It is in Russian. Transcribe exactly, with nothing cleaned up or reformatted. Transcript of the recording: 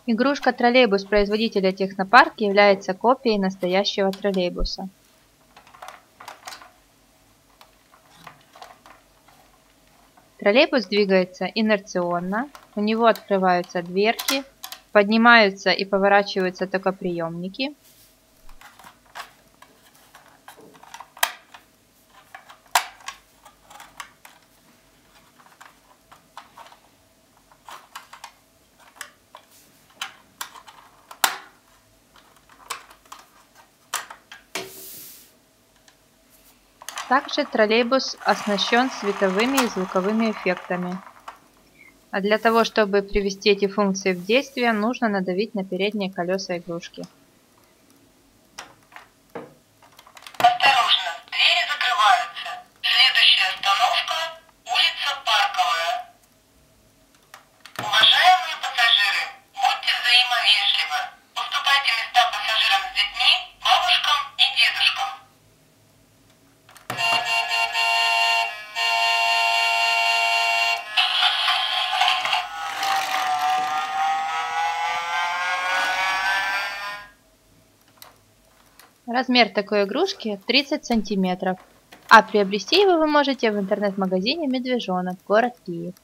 Игрушка-троллейбус производителя Технопарк является копией настоящего троллейбуса. Троллейбус двигается инерционно, у него открываются дверки, поднимаются и поворачиваются токоприемники. Также троллейбус оснащен световыми и звуковыми эффектами. А для того, чтобы привести эти функции в действие, нужно надавить на передние колеса игрушки. Осторожно, двери закрываются. Следующая остановка – улица Парковая. Уважаемые пассажиры, будьте взаимовежливы. Уступайте места пассажирам с детьми, бабушкам и дедушкам. Размер такой игрушки тридцать сантиметров, а приобрести его вы можете в интернет-магазине «Медвежонок», город Киев.